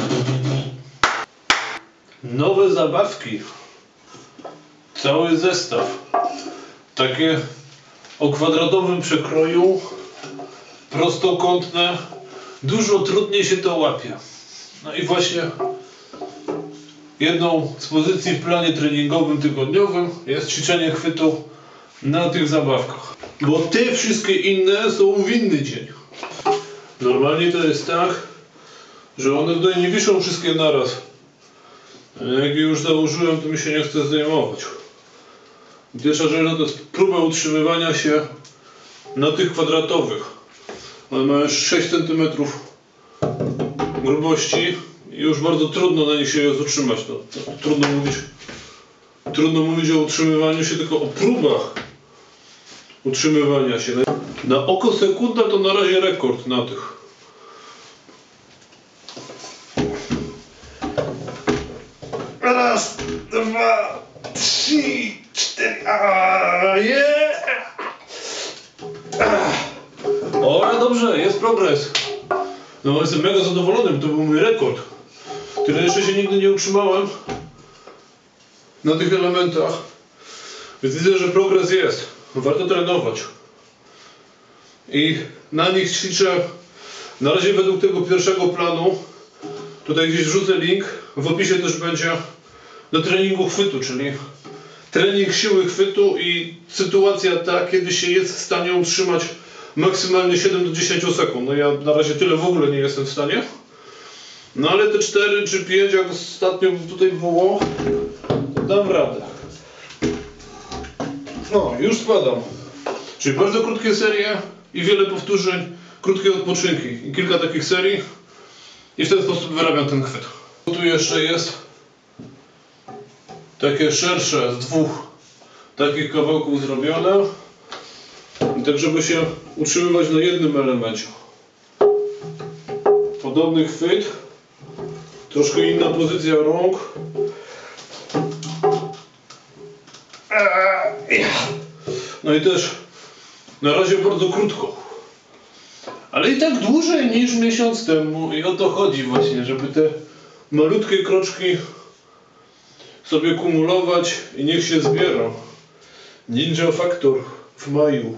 Nowe zabawki. Cały zestaw. Takie o kwadratowym przekroju. Prostokątne. Dużo trudniej się to łapie. No i właśnie jedną z pozycji w planie treningowym tygodniowym jest ćwiczenie chwytu na tych zabawkach. Bo te wszystkie inne są w inny dzień. Normalnie to jest tak, że one tutaj nie wiszą wszystkie naraz. Jak je już założyłem, to mi się nie chce zdejmować. Pierwsza rzecz to jest próba utrzymywania się na tych kwadratowych. One mają 6 cm grubości i już bardzo trudno na nich się jest utrzymać. Trudno mówić o utrzymywaniu się, tylko o próbach utrzymywania się. Na oko sekunda to na razie rekord na tych. Raz, dwa, trzy, cztery. O, dobrze, jest progres. No, jestem mega zadowolony, to był mój rekord. Tyle jeszcze się nigdy nie utrzymałem na tych elementach. Więc widzę, że progres jest. Warto trenować. I na nich ćwiczę na razie według tego pierwszego planu. Tutaj gdzieś wrzucę link. W opisie też będzie do treningu chwytu, czyli trening siły chwytu i sytuacja ta, kiedy się jest w stanie utrzymać maksymalnie 7 do 10 sekund. No ja na razie tyle w ogóle nie jestem w stanie. No ale te 4 czy 5, jak ostatnio tutaj było, to dam radę. No, już spadam. Czyli bardzo krótkie serie i wiele powtórzeń, krótkie odpoczynki i kilka takich serii. I w ten sposób wyrabiam ten chwyt. Tu jeszcze jest takie szersze z 2 takich kawałków zrobione. I tak, żeby się utrzymywać na jednym elemencie. Podobny chwyt. Troszkę inna pozycja rąk. No i też na razie bardzo krótko. Ale i tak dłużej niż miesiąc temu. I o to chodzi właśnie, żeby te malutkie kroczki sobie kumulować i niech się zbiera. Ninja Factor w maju.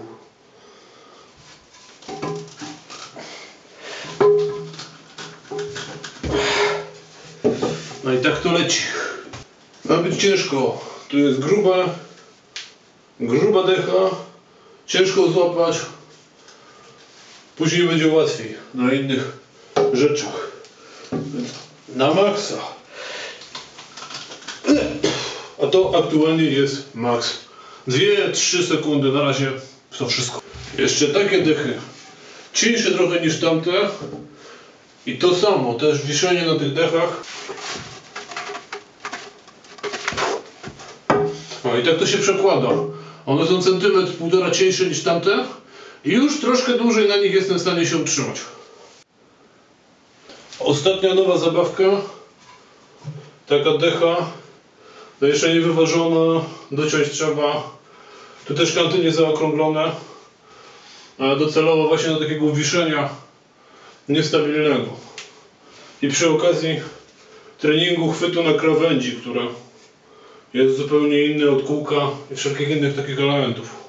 No i tak to leci. Ma być ciężko. Tu jest gruba decha. Ciężko złapać. Później będzie łatwiej na innych rzeczach. Na maksa. A to aktualnie jest maks. 2-3 sekundy na razie to wszystko. Jeszcze takie dechy. Cieńsze trochę niż tamte. I to samo, też wiszenie na tych dechach. No i tak to się przekłada. One są centymetr, półtora cieńsze niż tamte. I już troszkę dłużej na nich jestem w stanie się utrzymać. Ostatnia nowa zabawka. Taka decha. To jeszcze nie wyważona. Dociąć trzeba. Tu też kanty nie zaokrąglone. Ale docelowo właśnie do takiego wiszenia niestabilnego. I przy okazji treningu chwytu na krawędzi, która jest zupełnie inny od kółka i wszelkich innych takich elementów.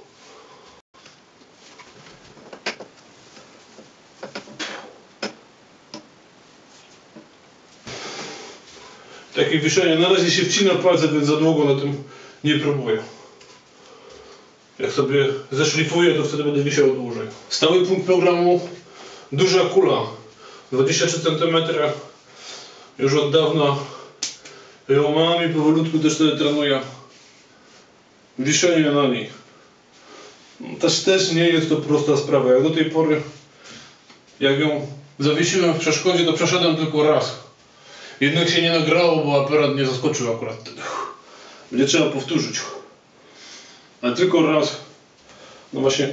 Takie wiszenie, na razie się wcina palce, więc za długo na tym nie próbuję. Jak sobie zeszlifuję, to wtedy będę wisiał dłużej. Stały punkt programu, duża kula, 23 cm. Już od dawna ją mam i powolutku też wtedy trenuję. Wiszenie na niej. Też nie jest to prosta sprawa. Jak do tej pory, jak ją zawiesiłem w przeszkodzie, to przeszedłem tylko raz. Jednak się nie nagrało, bo aparat nie zaskoczył akurat wtedy. Będzie trzeba powtórzyć. Ale tylko raz. No właśnie.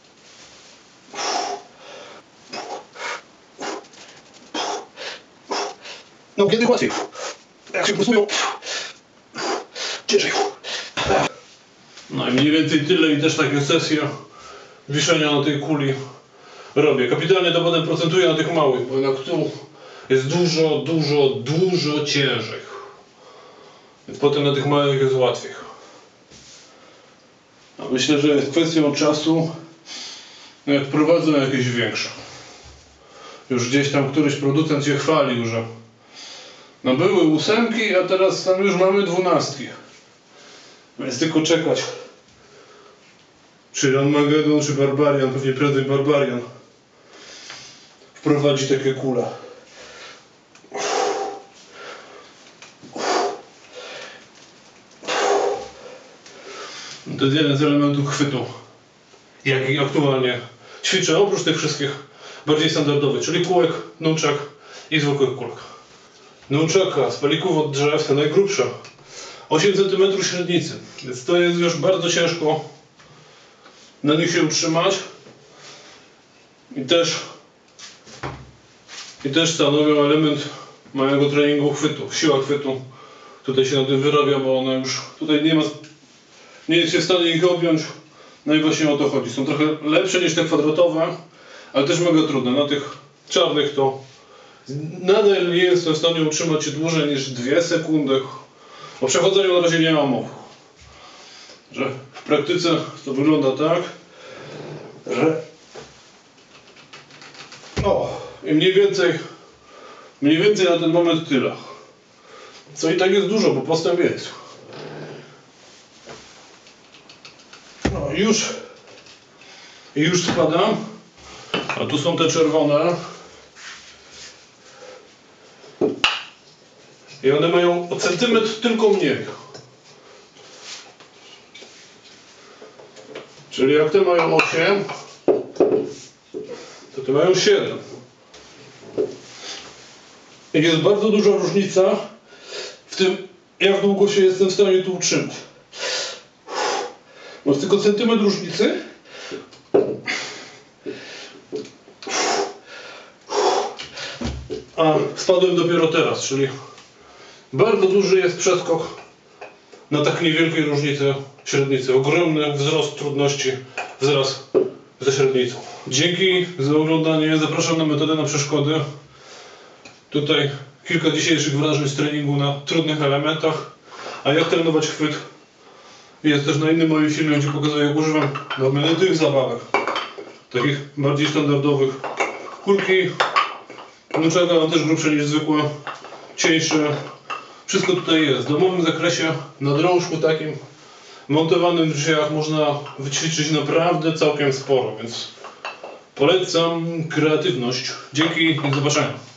No kiedy łatwiej. Jak się prostują, ciężej. No i mniej więcej tyle i też takie sesje wiszenia na tej kuli robię. Kapitalnie to potem procentuję na tych małych, bo jednak tu jest dużo ciężej. Więc potem na tych małych jest łatwiej. A myślę, że jest kwestią czasu, jak prowadzą jakieś większe. Już gdzieś tam któryś producent się chwalił, że no były 8, a teraz tam już mamy 12. Więc tylko czekać. Czy Armageddon, czy Barbarian, pewnie prędzej Barbarian wprowadzi takie kule. To jest jeden z elementów chwytu, jaki aktualnie ćwiczę, oprócz tych wszystkich bardziej standardowych, czyli kółek, nunczak i zwykłych kulek. Nunczaka z palików od drzew, te najgrubsze, 8 cm średnicy, więc to jest już bardzo ciężko na nich się utrzymać i też stanowią element mojego treningu chwytu, siła chwytu. Tutaj się na tym wyrabia, bo ona już tutaj nie jest się w stanie ich objąć. No i właśnie o to chodzi. Są trochę lepsze niż te kwadratowe, ale też mega trudne. Na tych czarnych to nadal nie jestem w stanie utrzymać się dłużej niż 2 sekundy. O przechodzeniu na razie nie mam mowy. Że w praktyce to wygląda tak, że i mniej więcej na ten moment tyle. Co i tak jest dużo, bo postęp jest. No już spadam. A tu są te czerwone. I one mają o centymetr tylko mniej. Czyli jak te mają 8, to te mają 7. I jest bardzo duża różnica w tym, jak długo się jestem w stanie tu utrzymać. Masz tylko centymetr różnicy. A spadłem dopiero teraz, czyli bardzo duży jest przeskok na tak niewielkiej różnicy średnicy. Ogromny wzrost trudności wraz ze średnicą. Dzięki za oglądanie. Zapraszam na metodę na przeszkody. Tutaj kilka dzisiejszych wrażeń z treningu na trudnych elementach. A jak trenować chwyt jest też na innym moim filmie, gdzie pokazuję, jak używam do odmiany tych zabawek. Takich bardziej standardowych. Kulki, nunczaka mam też grubsze niż zwykłe, cieńsze. Wszystko tutaj jest. W domowym zakresie, na drążku takim montowanym w drzwiach można wyćwiczyć naprawdę całkiem sporo, więc polecam kreatywność. Dzięki i do zobaczenia.